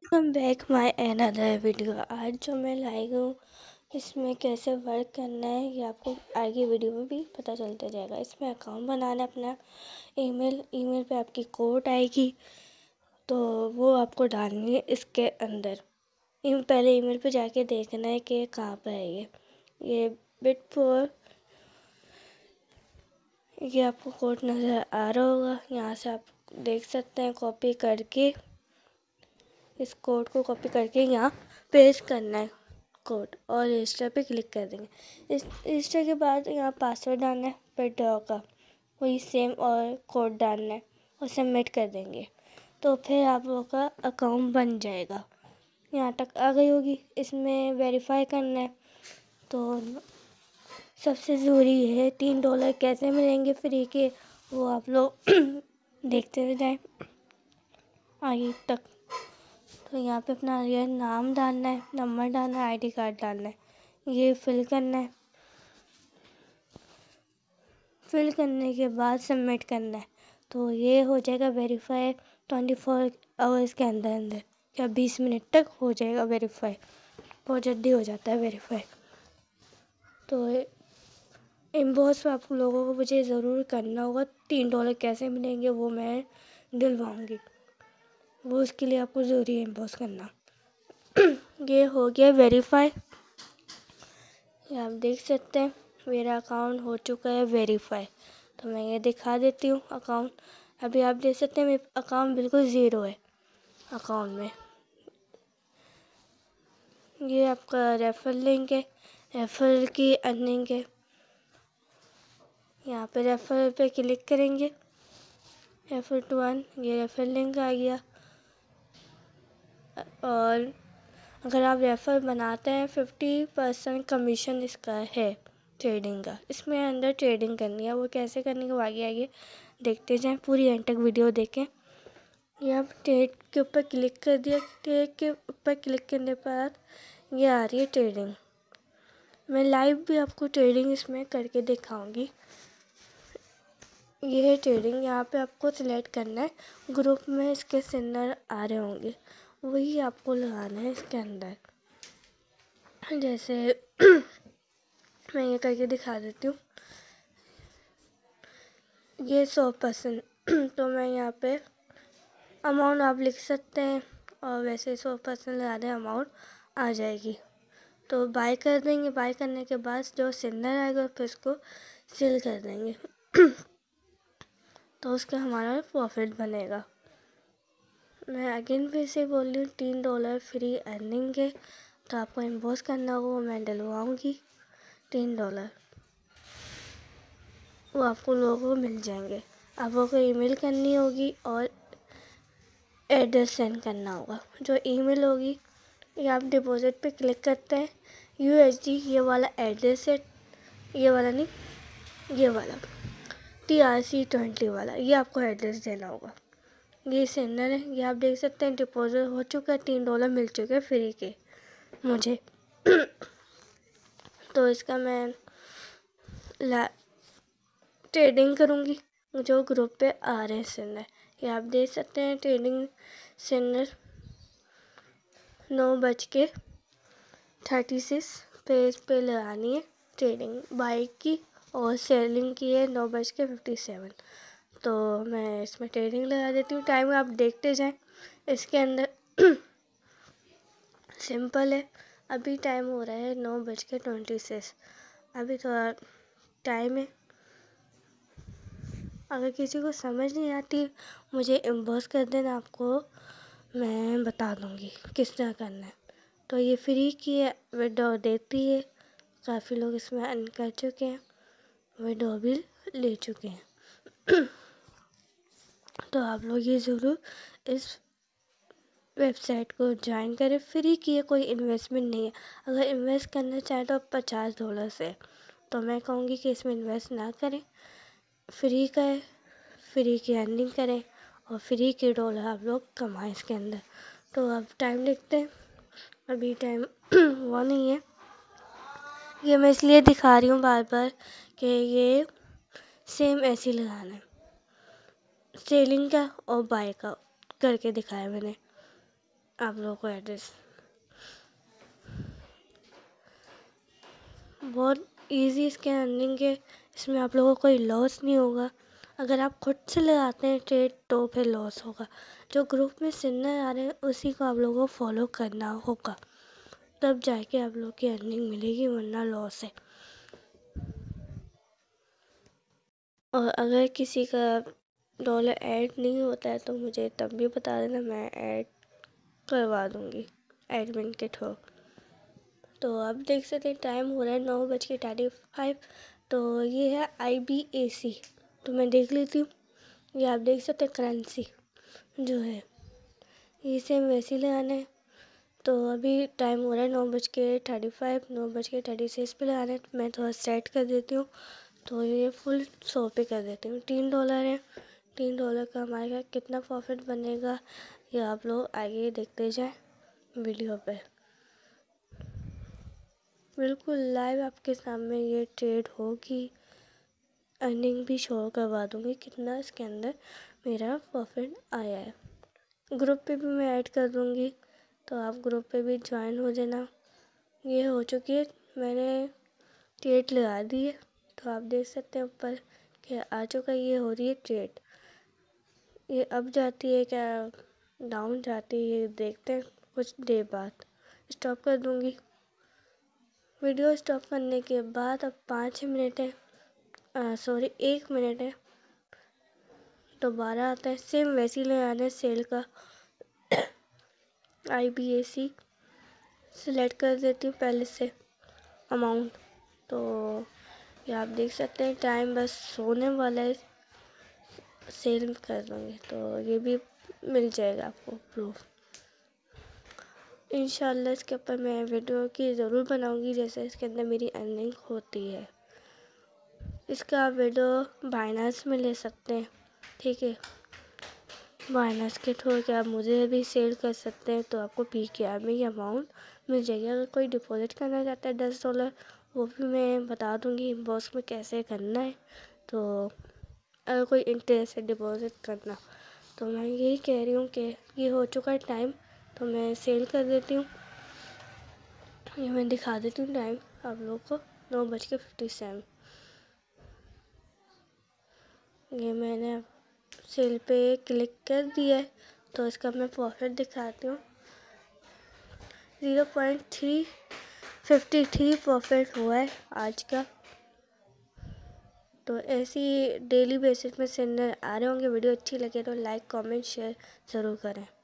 Welcome back my another video. आज जो मैं लाई हूँ इसमें कैसे वर्क करना है ये आपको आगे वीडियो में भी पता चलता जाएगा। इसमें अकाउंट बनाना है अपना, ईमेल पे आपकी कोड आएगी तो वो आपको डालनी है इसके अंदर। पहले ईमेल पे जाके देखना है कि कहाँ पर है ये बिट4। ये आपको कोड नज़र आ रहा होगा, यहाँ से आप देख सकते हैं। कॉपी करके इस कोड को कॉपी करके यहाँ पेस्ट करना है कोड और रजिस्टर पे क्लिक कर देंगे। इस रजिस्टर के बाद यहाँ पासवर्ड डालना है विड्रॉ का, वही सेम और कोड डालना है और सबमिट कर देंगे तो फिर आप लोगों का अकाउंट बन जाएगा। यहाँ तक आ गई होगी। इसमें वेरीफाई करना है तो सबसे ज़रूरी है $3 कैसे मिलेंगे फ्री के, वो आप लोग देखते हुए जाएं आगे तक। तो यहाँ पे अपना ये नाम डालना है, नंबर डालना है, आईडी कार्ड डालना है, ये फिल करना है। फिल करने के बाद सबमिट करना है तो ये हो जाएगा वेरीफाई 24 आवर्स के अंदर अंदर या 20 मिनट तक हो जाएगा वेरीफाई। बहुत जल्दी हो जाता है वेरीफाई। तो इम्बॉस आप लोगों को मुझे ज़रूर करना होगा। $3 कैसे मिलेंगे वो मैं दिलवाऊँगी, वो उसके लिए आपको ज़रूरी है इम्बॉस करना। ये हो गया वेरीफाई। ये आप देख सकते हैं मेरा अकाउंट हो चुका है वेरीफाई। तो मैं ये दिखा देती हूँ अकाउंट। अभी आप देख सकते हैं मेरा अकाउंट बिल्कुल ज़ीरो है अकाउंट में। ये आपका रेफर लिंक है, रेफर की अर्निंग है। यहाँ पे रेफर पे क्लिक करेंगे, रेफर टू अर्न, ये रेफर लिंक आ गया। और अगर आप रेफर बनाते हैं 50% कमीशन इसका है ट्रेडिंग का। इसमें अंदर ट्रेडिंग करनी है, वो कैसे करनी है वो आगे आगे देखते जाएं। पूरी एंड तक वीडियो देखें। ये आप ट्रेड के ऊपर क्लिक कर दिया। ट्रेड के ऊपर क्लिक करने पर ये आ रही है ट्रेडिंग। मैं लाइव भी आपको ट्रेडिंग इसमें करके दिखाऊंगी। ये है ट्रेडिंग। यहाँ पे आपको सिलेक्ट करना है, ग्रुप में इसके सिग्नल आ रहे होंगे, वही आपको लगाना है इसके अंदर। जैसे मैं ये करके दिखा देती हूँ। ये 100% तो मैं यहाँ पे अमाउंट आप लिख सकते हैं और वैसे 100% लगा दें, अमाउंट आ जाएगी। तो बाय कर देंगे। बाय करने के बाद जो सिग्नल आएगा फिर इसको सेल कर देंगे तो उसका हमारा प्रॉफिट बनेगा। मैं अगेन फिर से बोल रही हूँ, $3 फ्री अर्निंग है। तो आपको इम्पोज करना होगा, वो मैं डलवाऊँगी। $3 वो आपको लोगों को मिल जाएंगे। आपको ईमेल करनी होगी और एड्रेस सेंड करना होगा। जो ईमेल होगी ये आप डिपॉजिट पे क्लिक करते हैं, USD ये वाला एड्रेस है, ये वाला नहीं, ये वाला TRC20 वाला, ये आपको एड्रेस देना होगा। ये सेंडर है, ये आप देख सकते हैं डिपॉजिट हो चुका है। $3 मिल चुके हैं फ्री के मुझे तो इसका मैं ट्रेडिंग करूँगी जो ग्रुप पे आ रहे हैं सिग्नल। ये आप देख सकते हैं ट्रेडिंग सिग्नल 9:36 पे लगानी है ट्रेडिंग बाई की और सेलिंग की है 9:57। तो मैं इसमें ट्रेडिंग लगा देती हूँ। टाइम आप देखते जाएं। इसके अंदर सिंपल है। अभी टाइम हो रहा है 9:26। अभी थोड़ा टाइम है। अगर किसी को समझ नहीं आती मुझे इम्बॉस कर देना, आपको मैं बता दूँगी किस तरह करना है। तो ये फ्री की है, विड्रॉ देती है। काफ़ी लोग इसमें अर्न कर चुके हैं, विड्रॉ भी ले चुके हैं तो आप लोग ये ज़रूर इस वेबसाइट को ज्वाइन करें। फ्री की है, कोई इन्वेस्टमेंट नहीं है। अगर इन्वेस्ट करना चाहें तो $50 से, तो मैं कहूँगी कि इसमें इन्वेस्ट ना करें। फ्री का है, फ्री की अर्निंग करें और फ्री के डॉलर आप लोग कमाएं इसके अंदर। तो अब टाइम देखते हैं। अभी टाइम हुआ नहीं है। ये मैं इसलिए दिखा रही हूँ बार बार कि ये सेम ऐसे ही लगाना है। सेलिंग का और बाय का करके दिखाया मैंने। आप लोगों को एड्रेस। बहुत इजी इसके अर्निंग के, इसमें आप लोगों को कोई लॉस नहीं होगा। अगर आप खुद से लगाते हैं ट्रेड तो फिर लॉस होगा। जो ग्रुप में सिग्नल आ रहे हैं उसी को आप लोगों को फॉलो करना होगा, तब जाके आप लोग की अर्निंग मिलेगी, वरना लॉस है। और अगर किसी का डॉलर ऐड नहीं होता है तो मुझे तब भी बता देना, मैं ऐड करवा दूँगी एडमिन के थ्रू। तो अब देख सकते हैं टाइम हो रहा है 9:35। तो ये है IBAC, तो मैं देख लेती हूँ। ये आप देख सकते हैं करेंसी जो है, ये सेम वैसे ही लगाना है। तो अभी टाइम हो रहा है 9:35, 9:36 पे लगाना है। तो मैं थोड़ा सेट कर देती हूँ, तो ये फुल 100 पे कर देती हूँ। $3 है, $3 का हमारे कितना प्रॉफिट बनेगा ये आप लोग आगे देखते जाए वीडियो पे। बिल्कुल लाइव आपके सामने ये ट्रेड होगी, अर्निंग भी शो करवा दूँगी कितना इसके अंदर मेरा प्रॉफिट आया है। ग्रुप पे भी मैं ऐड कर दूँगी, तो आप ग्रुप पे भी ज्वाइन हो जाना। ये हो चुकी है, मैंने ट्रेड लगा दी है, तो आप देख सकते हैं ऊपर कि आ चुका है। ये हो रही है ट्रेड, ये अब जाती है क्या डाउन जाती है ये देखते हैं कुछ देर बाद। स्टॉप कर दूँगी। वीडियो स्टॉप करने के बाद अब 5 मिनट है, 1 मिनट है, दोबारा आता है। सेम वैसे ही लगाना है सेल का IBAC सिलेक्ट कर देती हूँ पहले से अमाउंट। तो ये आप देख सकते हैं टाइम बस होने वाला है, सेल कर दूँगी तो ये भी मिल जाएगा आपको प्रूफ। इंशाल्लाह इसके ऊपर मैं वीडियो की ज़रूर बनाऊँगी जैसे इसके अंदर मेरी अर्निंग होती है। इसका आप वीडियो बाइनेंस में ले सकते हैं, ठीक है। बाइनेंस के थ्रू क्या आप मुझे भी सेल कर सकते हैं, तो आपको PKR में ये अमाउंट मिल जाएगी। अगर कोई डिपॉजिट करना चाहता है $10, वो भी मैं बता दूँगी इनबॉक्स में कैसे करना है। तो अगर कोई इंटरेस्ट है डिपॉजिट करना, तो मैं यही कह रही हूँ कि ये हो चुका है टाइम, तो मैं सेल कर देती हूँ। ये मैं दिखा देती हूँ टाइम आप लोग को, 9:57। ये मैंने सेल पे क्लिक कर दिया है, तो इसका मैं प्रॉफिट दिखाती हूँ। 0.353 प्रॉफिट हुआ है आज का। तो ऐसी डेली बेसिस में सिग्नल आ रहे होंगे। वीडियो अच्छी लगे तो लाइक कमेंट शेयर ज़रूर करें।